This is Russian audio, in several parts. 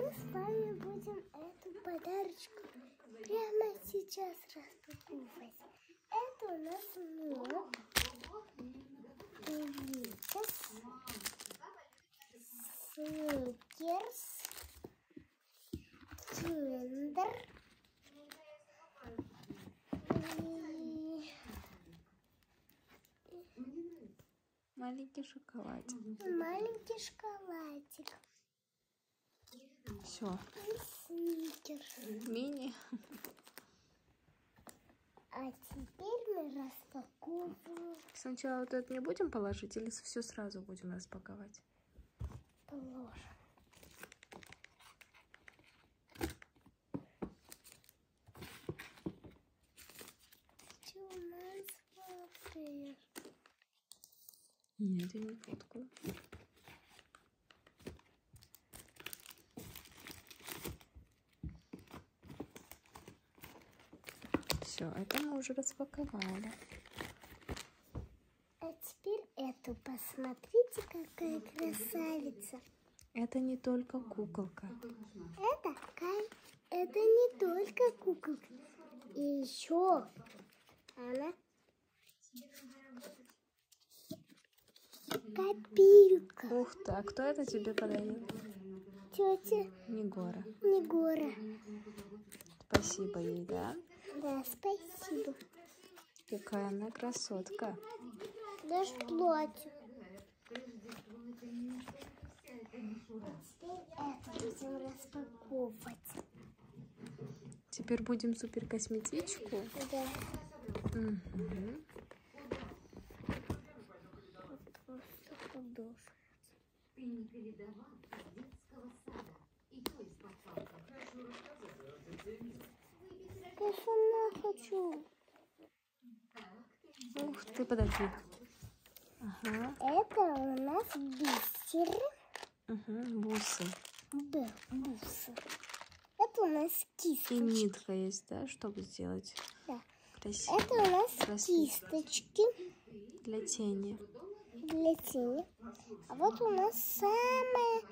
Мы с вами будем эту подарочку прямо сейчас распаковывать. Это у нас мед, Викас, Сникерс, Киндер и маленький шоколадик. Маленький шоколадик. Все. И Сникерс. Мини. А теперь мы распаковываем. Сначала вот это не будем положить или все сразу будем распаковать? Положим. Что у нас смотришь? Нет, я не фоткаю. Все, это мы уже распаковали. А теперь эту посмотрите, какая красавица. Это не только куколка. Это не только куколка. И еще она копилка. Ух ты, а кто это тебе подарил? Тетя Негора. Негора. Спасибо ей, да? Да, спасибо. Какая она красотка. Даже платье. Теперь это будем распаковывать. Теперь будем супер косметичку. Да. Угу. Просто подушка. Я сама хочу. Ух ты, подожди. Ага. Это у нас бисеры. Угу. Бусы. Да, бусы. Это у нас И кисточки. нитка есть, да, чтобы сделать Да. красиво. Это у нас Расписку. кисточки Для тени. для тени. А вот у нас самая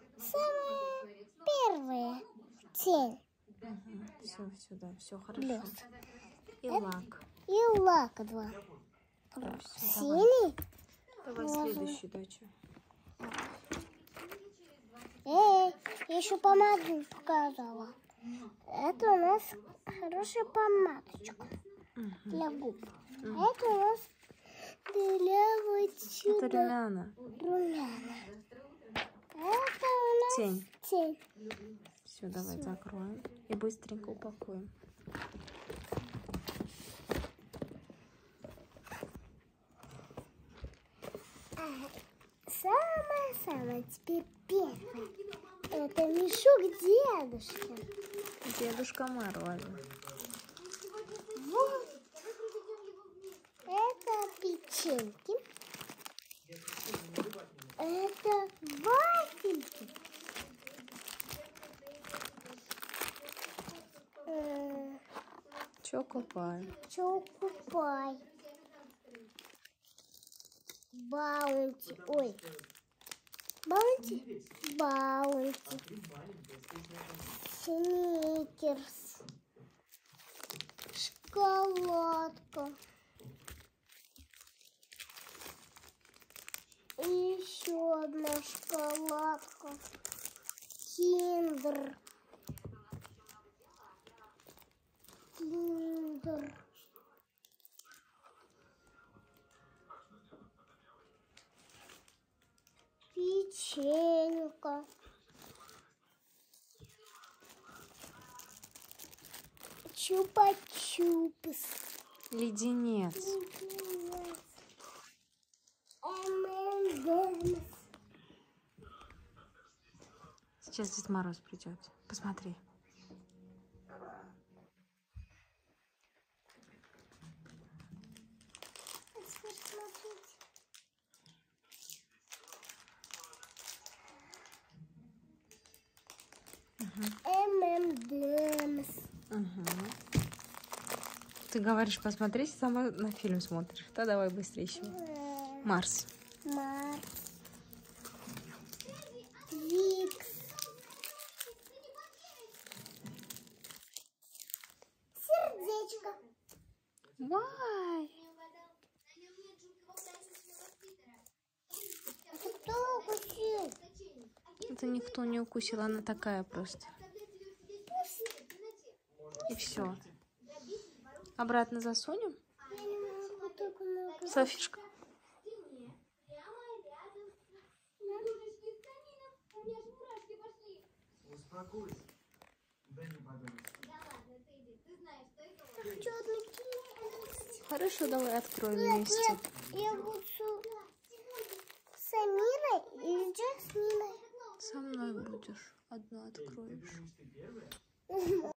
первая тень. Все, да, все хорошо. Блеск. И лак. И лак 2. Да, всё, Синий. давай Ложим. следующий, доча. Я еще помаду показала. Это у нас хорошая помадочка для губ. А это у нас для вот Это сюда румяна. румяна. Это у нас Тень. тень. Все, давай закроем и быстренько упакуем. Самое теперь первое. Это мешок дедушки. Дедушка Мороза. Вот. Это печеньки. Это вафельки. Чокопай. Чокопай. Баунти. Ой. Баунти. Баунти. Сникерс. Шоколадка. И еще одна шоколадка. Киндер. Киндер. Печенька. Чупа-чупс. Леденец. M&M's. Сейчас Дед Мороз придет. Посмотри. M&M's. Угу. Ты говоришь, посмотри, сама на фильм смотришь. Да, давай быстрее еще. Марс. Марс. Викс. это никто не укусил, она такая просто. И все. Обратно засунем? Я не могу так много. Софишка. Успокойся. Дай мне подарок. Черный кинь. Хорошо, давай откроем Нет, вместе. нет, я буду с Амирой и с Джасминой. Со мной будешь. Одну откроешь. Ты первая?